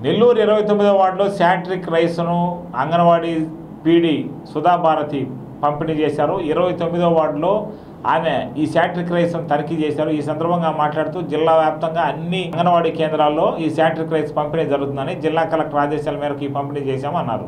నెల్లూరు 29వ వార్డులో శానిటరీ రైస్ను అంగన్వాడీ పీడీ సుధాభారతి పంపిణీ చేశారు. 29వ వార్డులో ఆమె ఈ శానిటరీ రైస్ను తనిఖీ చేశారు. ఈ సందర్భంగా మాట్లాడుతూ జిల్లా వ్యాప్తంగా అన్ని అంగన్వాడీ కేంద్రాల్లో ఈ శానిటరీ రైస్ పంపిణీ జరుగుతుందని, జిల్లా కలెక్టర్ ఆదేశాల మేరకు ఈ పంపిణీ చేశామన్నారు.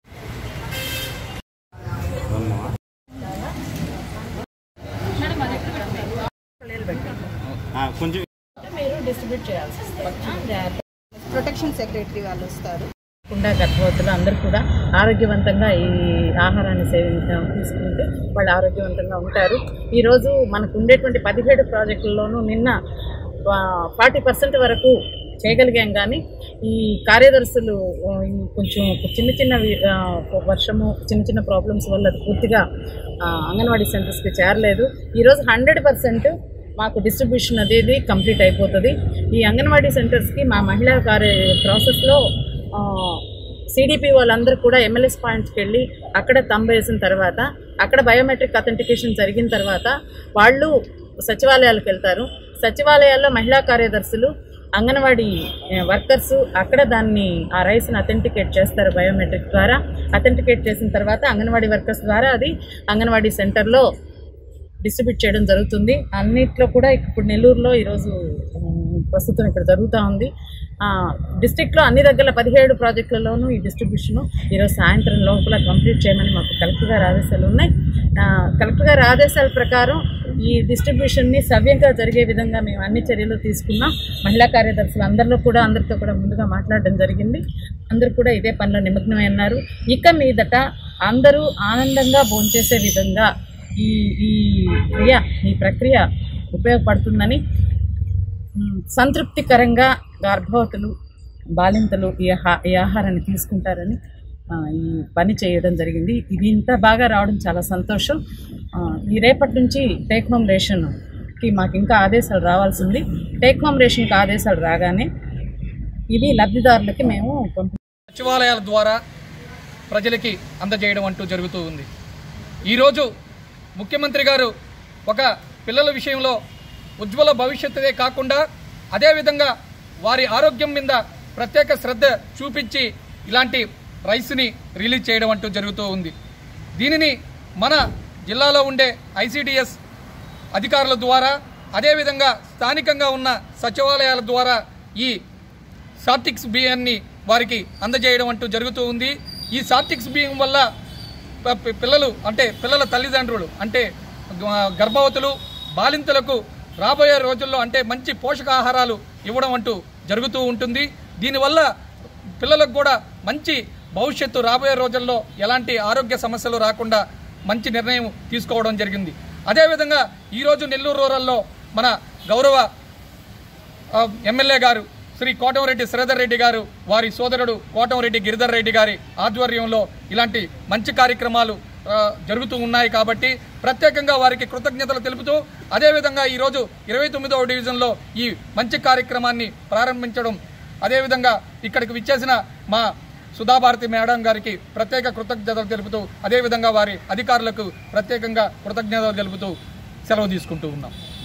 ప్రొటెక్షన్ సెక్రటరీ వాళ్ళు వస్తారు. గర్భవతులు అందరూ కూడా ఆరోగ్యవంతంగా ఈ ఆహారాన్ని తీసుకుంటే వాళ్ళు ఆరోగ్యవంతంగా ఉంటారు. ఈరోజు మనకు ఉండేటువంటి 17 ప్రాజెక్టుల్లోనూ నిన్న 40% వరకు చేయగలిగాం. కానీ ఈ కార్యదర్శులు కొంచెం చిన్న వర్షము చిన్న ప్రాబ్లమ్స్ వల్ల ప్రాబ్లమ్స్ వల్ల అంగన్వాడీ సెంటర్స్కి చేరలేదు. ఈరోజు 100% మాకు డిస్ట్రిబ్యూషన్ అనేది కంప్లీట్ అయిపోతుంది. ఈ అంగన్వాడీ సెంటర్స్కి మా మహిళా ప్రాసెస్లో సిడిపి వాళ్ళందరూ కూడా ఎంఎల్ఎస్ పాయింట్స్కి వెళ్ళి అక్కడ తంబు వేసిన తర్వాత, అక్కడ బయోమెట్రిక్ అథెంటికేషన్ జరిగిన తర్వాత వాళ్ళు సచివాలయాలకు వెళ్తారు. సచివాలయాల్లో మహిళా కార్యదర్శులు, అంగన్వాడీ వర్కర్స్ అక్కడ ఆ రైస్ని అథెంటికేట్ చేస్తారు. బయోమెట్రిక్ ద్వారా అథెంటికేట్ చేసిన తర్వాత అంగన్వాడీ వర్కర్స్ ద్వారా అది అంగన్వాడీ సెంటర్లో డిస్ట్రిబ్యూట్ చేయడం జరుగుతుంది. అన్నిట్లో కూడా ఇప్పుడు నెల్లూరులో ఈరోజు ప్రస్తుతం ఇక్కడ జరుగుతూ ఉంది. డిస్ట్రిక్ట్లో అన్ని దగ్గర 17 ప్రాజెక్టులలోనూ ఈ డిస్ట్రిబ్యూషను ఈరోజు సాయంత్రం లోపల కంప్లీట్ చేయమని మాకు కలెక్టర్ గారి ఆదేశాలు ఉన్నాయి. కలెక్టర్ గారి ఆదేశాల ప్రకారం ఈ డిస్ట్రిబ్యూషన్ని సవ్యంగా జరిగే విధంగా మేము అన్ని చర్యలు తీసుకున్నాం. మహిళా కార్యదర్శులు అందరితో కూడా ముందుగా మాట్లాడడం జరిగింది. అందరూ కూడా ఇదే పనిలో నిమగ్నమై ఉన్నారు. ఇక మీదట అందరూ ఆనందంగా భోంచేసే విధంగా ఈ ప్రక్రియ ఉపయోగపడుతుందని, సంతృప్తికరంగా గర్భవతులు, బాలింతలు ఈ ఆహారాన్ని తీసుకుంటారని ఈ పని చేయడం జరిగింది. ఇది ఇంత బాగా రావడం చాలా సంతోషం. ఈ రేపటి నుంచి టేక్ హోమ్ రేషన్కి మాకు ఇంకా ఆదేశాలు రావాల్సింది. టేక్ హోమ్ రేషన్కి ఆదేశాలు రాగానే ఇవి లబ్ధిదారులకి మేము సచివాలయాల ద్వారా ప్రజలకి అందజేయడం అంటూ జరుగుతూ ఉంది. ఈరోజు ముఖ్యమంత్రి గారు ఒక పిల్లల విషయంలో ఉజ్వల భవిష్యత్తుదే కాకుండా అదేవిధంగా వారి ఆరోగ్యం మీద ప్రత్యేక శ్రద్ధ చూపించి ఇలాంటి రైస్ని రిలీజ్ చేయడం అంటూ జరుగుతూ ఉంది. దీనిని మన జిల్లాలో ఉండే ఐసిడిఎస్ అధికారుల ద్వారా అదేవిధంగా స్థానికంగా ఉన్న సచివాలయాల ద్వారా ఈ సార్టిక్స్ బియ్యాన్ని వారికి అందజేయడం అంటూ జరుగుతూ ఉంది. ఈ సార్టిక్స్ బియ్యం వల్ల పిల్లల తల్లిదండ్రులు అంటే గర్భవతులు, బాలింతలకు రాబోయే రోజుల్లో అంటే మంచి పోషకాహారాలు ఇవ్వడం అంటూ జరుగుతూ ఉంటుంది. దీనివల్ల పిల్లలకు కూడా మంచి భవిష్యత్తు, రాబోయే రోజుల్లో ఎలాంటి ఆరోగ్య సమస్యలు రాకుండా మంచి నిర్ణయం తీసుకోవడం జరిగింది. అదేవిధంగా ఈరోజు నెల్లూరు రూరల్లో మన గౌరవ ఎమ్మెల్యే గారు శ్రీ కోటంరెడ్డి శ్రీధర్ రెడ్డి గారు, వారి సోదరుడు కోటంరెడ్డి గిరిధర్ రెడ్డి గారి ఆధ్వర్యంలో ఇలాంటి మంచి కార్యక్రమాలు జరుగుతూ ఉన్నాయి. కాబట్టి ప్రత్యేకంగా వారికి కృతజ్ఞతలు తెలుపుతూ అదేవిధంగా ఈరోజు 29వ డివిజన్లో ఈ మంచి కార్యక్రమాన్ని ప్రారంభించడం, అదేవిధంగా ఇక్కడికి విచ్చేసిన మా సుధాభారతి మేడం గారికి ప్రత్యేక కృతజ్ఞతలు తెలుపుతూ అదేవిధంగా వారి అధికారులకు ప్రత్యేకంగా కృతజ్ఞతలు తెలుపుతూ సెలవు తీసుకుంటూ ఉన్నాం.